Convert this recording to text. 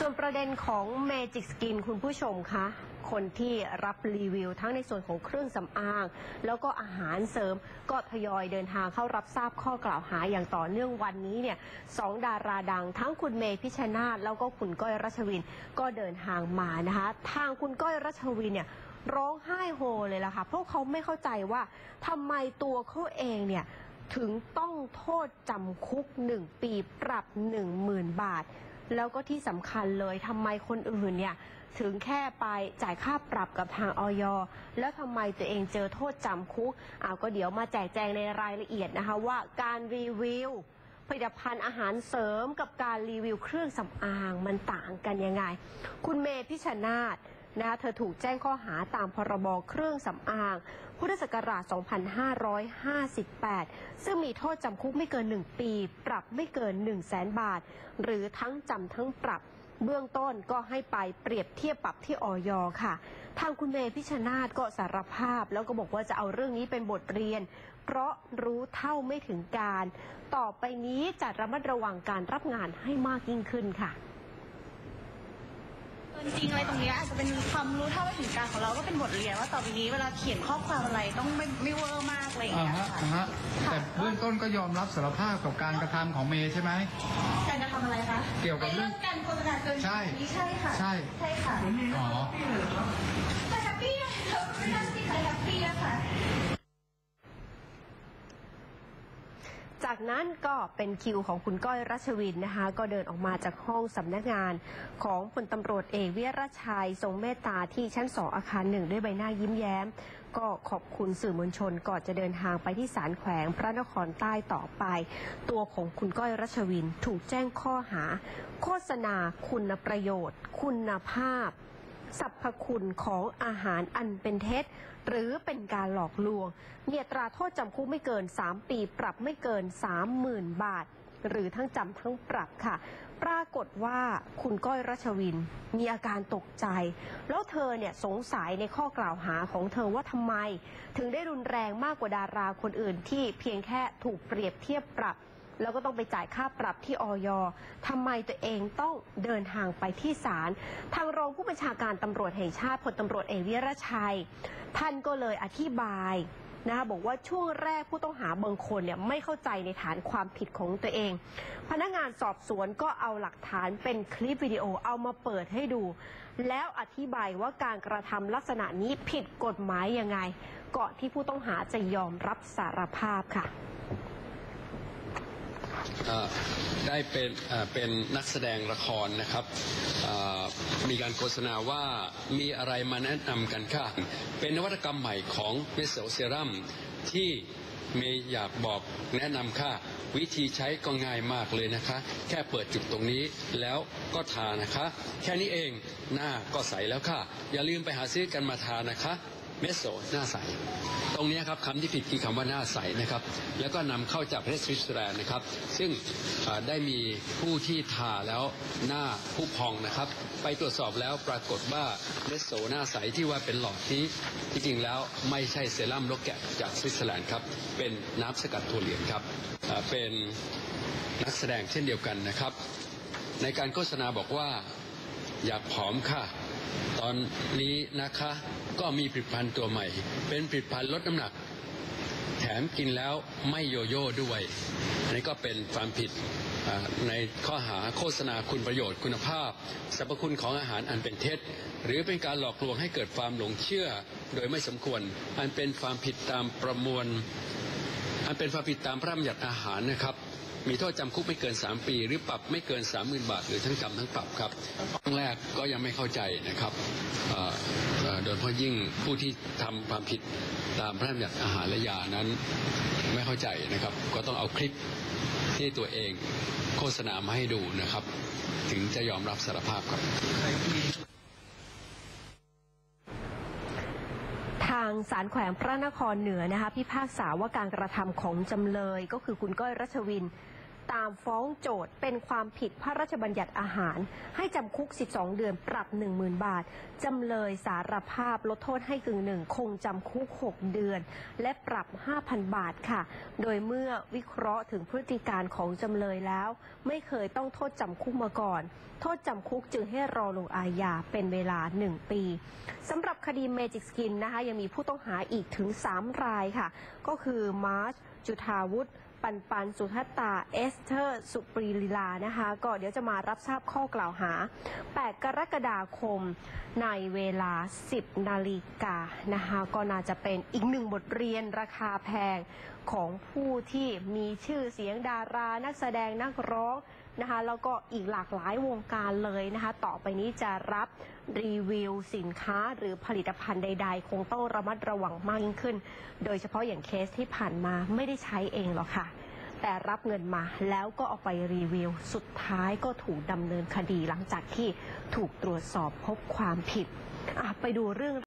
ส่วนประเด็นของ Magic Skin คุณผู้ชมคะคนที่รับรีวิวทั้งในส่วนของเครื่องสำอางแล้วก็อาหารเสริมก็ทยอยเดินทางเข้ารับทราบข้อกล่าวหาอย่างต่อเนื่องวันนี้เนี่ย2 ดาราดังทั้งคุณเมย์พิชชนาธิ์แล้วก็คุณก้อยรัชวินก็เดินทางมานะคะทางคุณก้อยรัชวินเนี่ยร้องไห้โฮเลยล่ะค่ะเพราะเขาไม่เข้าใจว่าทำไมตัวเขาเองเนี่ยถึงต้องโทษจำคุก1 ปีปรับ 10,000 บาทแล้วก็ที่สำคัญเลยทำไมคนอื่นเนี่ยถึงแค่ไปจ่ายค่าปรับกับทางอย.แล้วทำไมตัวเองเจอโทษจำคุกก็เดี๋ยวมาแจกแจงในรายละเอียดนะคะว่าการรีวิวผลิตภัณฑ์อาหารเสริมกับการรีวิวเครื่องสำอางมันต่างกันยังไงคุณเมย์พิชชนาธิ์นะคะเธอถูกแจ้งข้อหาตามพรบเครื่องสำอางพุทธศักราช 2558 ซึ่งมีโทษจำคุกไม่เกิน 1 ปีปรับไม่เกิน 100,000 บาทหรือทั้งจำทั้งปรับเบื้องต้นก็ให้ไปเปรียบเทียบปรับที่อย.ค่ะทางคุณเมย์พิชชนาธิ์ก็สารภาพแล้วก็บอกว่าจะเอาเรื่องนี้เป็นบทเรียนเพราะรู้เท่าไม่ถึงการต่อไปนี้จะระมัดระวังการรับงานให้มากยิ่งขึ้นค่ะจริงอะไรตรงนี้อาจจะเป็นความรู้เท่าไม่ถึงการของเราก็เป็นบทเรียนว่าต่อไปนี้เวลาเขียนข้อความอะไรต้องไม่เวอร์มากอะไรอย่างเงี้ยค่ะแต่เบื้องต้นก็ยอมรับสารภาพกับการกระทำของเมย์ใช่ไหมการกระทำอะไรคะเกี่ยวกับเรื่องการโฆษณาเกินใช่ใช่ค่ะใช่ค่ะอ๋อแต่แฮปปี้ไม่ได้สิแฮปปี้ค่ะจากนั้นก็เป็นคิวของคุณก้อยรัชวินนะคะก็เดินออกมาจากห้องสำนักงานของพลตำรวจเอกวิรัชชัยทรงเมตตาที่ชั้น 2 อาคาร 1ด้วยใบหน้ายิ้มแย้มก็ขอบคุณสื่อมวลชนก่อนจะเดินทางไปที่ศาลแขวงพระนครใต้ต่อไปตัวของคุณก้อยรัชวินถูกแจ้งข้อหาโฆษณาคุณประโยชน์คุณภาพสรรพคุณของอาหารอันเป็นเท็จหรือเป็นการหลอกลวงมีอัตราโทษจำคุกไม่เกิน3 ปีปรับไม่เกิน 30,000 บาทหรือทั้งจำทั้งปรับค่ะปรากฏว่าคุณก้อยรัชวินมีอาการตกใจแล้วเธอเนี่ยสงสัยในข้อกล่าวหาของเธอว่าทำไมถึงได้รุนแรงมากกว่าดาราคนอื่นที่เพียงแค่ถูกเปรียบเทียบปรับแล้วก็ต้องไปจ่ายค่าปรับที่อย.ทำไมตัวเองต้องเดินทางไปที่ศาลทางรองผู้บัญชาการตำรวจแห่งชาติพลตำรวจเอกวิรัชชัยท่านก็เลยอธิบายนะคะบอกว่าช่วงแรกผู้ต้องหาบางคนเนี่ยไม่เข้าใจในฐานความผิดของตัวเองพนักงานสอบสวนก็เอาหลักฐานเป็นคลิปวิดีโอเอามาเปิดให้ดูแล้วอธิบายว่าการกระทำลักษณะนี้ผิดกฎหมายยังไงก่อนที่ผู้ต้องหาจะยอมรับสารภาพค่ะได้เป็นนักแสดงละครนะครับมีการโฆษณาว่ามีอะไรมาแนะนำกันค่ะเป็นนวัตกรรมใหม่ของเมโซเซรั่มที่เมย์อยากบอกแนะนำค่ะวิธีใช้ก็ง่ายมากเลยนะคะแค่เปิดจุดตรงนี้แล้วก็ทานะคะแค่นี้เองหน้าก็ใสแล้วค่ะอย่าลืมไปหาซื้อกันมาทานะคะเมโซหน้าใสตรงนี้ครับคำที่ผิดคือคำว่าหน้าใสนะครับแล้วก็นำเข้าจากประเทศสวิตเซอร์แลนด์นะครับซึ่งได้มีผู้ที่ทาแล้วหน้าผู้พองนะครับไปตรวจสอบแล้วปรากฏว่าเมโซหน้าใสที่ว่าเป็นหลอดนี้ที่จริงแล้วไม่ใช่เซรั่มนกแกะจากสวิตเซอร์แลนด์ครับเป็นน้ำสกัดถั่วเหลืองครับเป็นนักแสดงเช่นเดียวกันนะครับในการโฆษณาบอกว่าอยากผอมค่ะตอนนี้นะคะก็มีผลิตภัณฑ์ตัวใหม่เป็นผลิตภัณฑ์ลดน้ำหนักแถมกินแล้วไม่โยโย่ด้วยนี่ก็เป็นความผิดในข้อหาโฆษณาคุณประโยชน์คุณภาพสรรพคุณของอาหารอันเป็นเท็จหรือเป็นการหลอกลวงให้เกิดความหลงเชื่อโดยไม่สมควรอันเป็นความผิดตามประมวลอันเป็นความผิดตามพระราชบัญญัติอาหารนะครับมีโทษจำคุกไม่เกิน3 ปีหรือปรับไม่เกิน 30,000 บาทหรือทั้งจำทั้งปรับครับครั้งแรกก็ยังไม่เข้าใจนะครับโดยเฉพาะยิ่งผู้ที่ทำความผิดตามพระราชบัญญัติอาหารและยานั้นไม่เข้าใจนะครับก็ต้องเอาคลิปที่ตัวเองโฆษณามาให้ดูนะครับถึงจะยอมรับสารภาพครับทางศาลแขวงพระนครเหนือนะคะพิพากษาว่าการกระทำของจำเลยก็คือคุณก้อยรัชวินตามฟ้องโจทก์เป็นความผิดพระราชบัญญัติอาหารให้จำคุก12 เดือนปรับ 10,000 บาทจำเลยสารภาพลดโทษให้กึ่งหนึ่งคงจำคุก6 เดือนและปรับ 5,000 บาทค่ะโดยเมื่อวิเคราะห์ถึงพฤติการของจำเลยแล้วไม่เคยต้องโทษจำคุกมาก่อนโทษจำคุกจึงให้รอลงอาญาเป็นเวลา1 ปีสำหรับคดี Magic Skin นะคะยังมีผู้ต้องหาอีกถึง3 รายค่ะก็คือมาร์ชจุฑาวุฒิปันสุทัตตาเอสเธอร์สุปรีลีลานะคะก็เดี๋ยวจะมารับทราบข้อกล่าวหา8 กรกฎาคมในเวลา 10 นาฬิกานะคะก็น่าจะเป็นอีก1 บทเรียนราคาแพงของผู้ที่มีชื่อเสียงดารานักแสดงนักร้องนะคะแล้วก็อีกหลากหลายวงการเลยนะคะต่อไปนี้จะรับรีวิวสินค้าหรือผลิตภัณฑ์ใดๆคงต้องระมัดระวังมากยิ่งขึ้นโดยเฉพาะอย่างเคสที่ผ่านมาไม่ได้ใช้เองหรอกค่ะแต่รับเงินมาแล้วก็เอาไปรีวิวสุดท้ายก็ถูกดำเนินคดีหลังจากที่ถูกตรวจสอบพบความผิดไปดูเรื่อง